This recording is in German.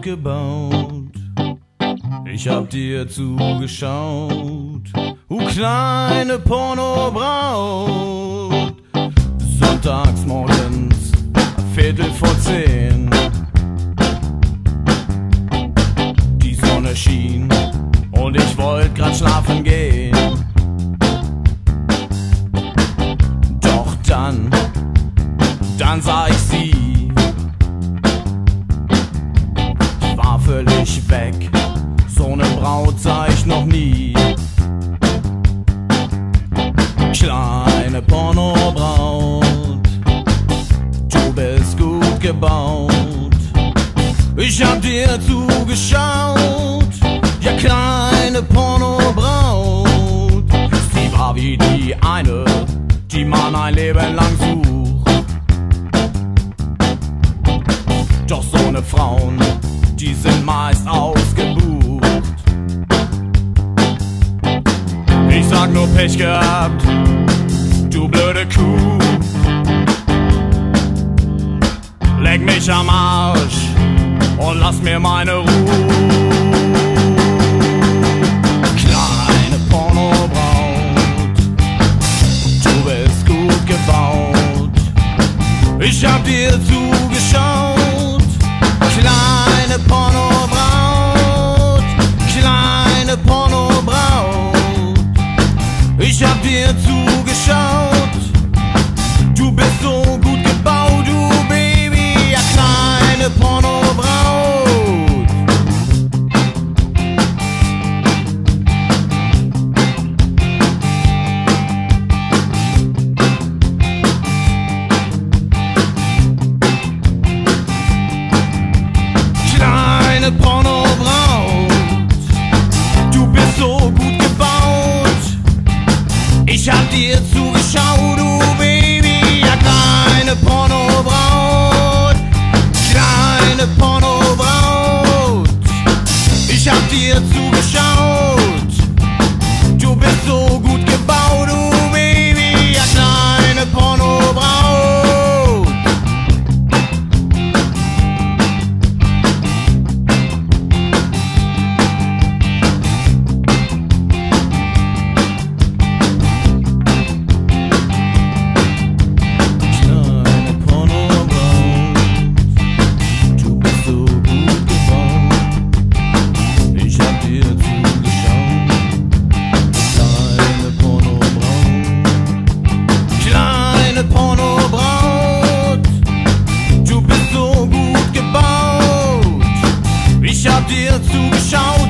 gebaut. Ich hab dir zugeschaut, kleine Pornobraut. Sonntags morgens, 10:15. Die Sonne schien und ich wollt grad schlafen gehen. Doch dann sah ich sie. Ich war völlig weg, so ne Braut sah ich noch nie. Kleine Pornobraut, du bist gut gebaut. Ich hab dir zugeschaut, ja kleine Pornobraut. Sie war wie die eine, die man ein Leben lang sucht. Doch so ne Frauen, die sind meist ausgebucht. Ich sag nur Pech gehabt, du blöde Kuh. Leck mich am Arsch und lass mir meine Ruhe. Kleine Pornobraut, du bist gut gebaut. Ich hab dir zugeschaut, kleine Pornobraut, kleine Pornobraut. Ich hab dir zugeschaut, du bist so gut gebaut, du Baby, ja kleine Pornobraut. Kleine Pornobraut, du bist so gut gebaut. Ich hab dir zugeschaut, du Baby, ja kleine Pornobraut, kleine Pornobraut. Ich hab dir zugeschaut, du bist so gut gebaut, du Baby, ja kleine Pornobraut. Ich hab dir zugeschaut.